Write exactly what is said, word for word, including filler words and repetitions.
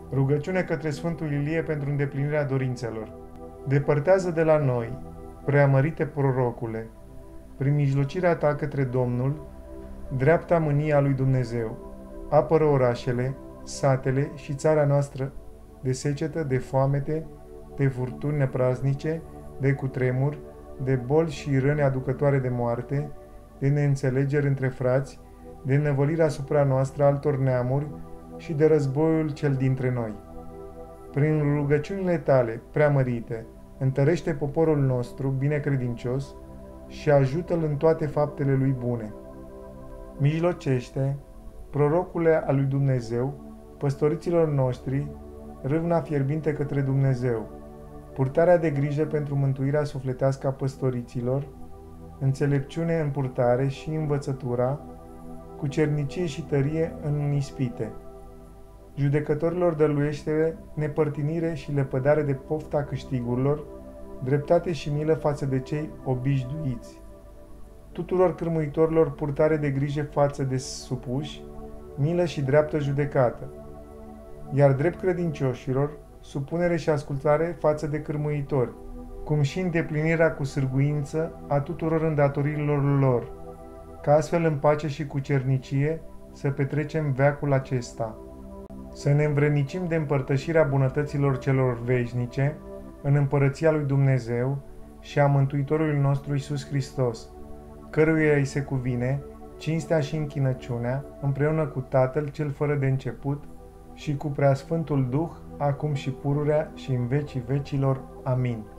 Rugăciune către Sfântul Ilie pentru îndeplinirea dorințelor. Depărtează de la noi, preamărite prorocule, prin mijlocirea ta către Domnul, dreapta mânia lui Dumnezeu. Apără orașele, satele și țara noastră de secetă, de foamete, de furtuni nepraznice, de cutremur, de boli și răni aducătoare de moarte, de neînțelegeri între frați, de năvălirea asupra noastră altor neamuri și de războiul cel dintre noi. Prin rugăciunile tale preamărite, întărește poporul nostru binecredincios și ajută-l în toate faptele lui bune. Mijlocește, prorocule al lui Dumnezeu, păstoriților noștri, râvna fierbinte către Dumnezeu, purtarea de grijă pentru mântuirea sufletească a păstoriților, înțelepciune în purtare și învățătura, cu cernicie și tărie în ispite. Judecătorilor dăruiește nepărtinire și lepădare de pofta câștigurilor, dreptate și milă față de cei obișnuiți. Tuturor cârmuitorilor purtare de grijă față de supuși, milă și dreaptă judecată, iar drept credincioșilor, supunere și ascultare față de cârmuitori, cum și îndeplinirea cu sârguință a tuturor îndatoririlor lor, ca astfel în pace și cu cernicie să petrecem veacul acesta. Să ne învrednicim de împărtășirea bunătăților celor veșnice în împărăția lui Dumnezeu și a Mântuitorului nostru Iisus Hristos, căruia îi se cuvine cinstea și închinăciunea împreună cu Tatăl cel fără de început și cu Preasfântul Duh, acum și pururea și în vecii vecilor. Amin.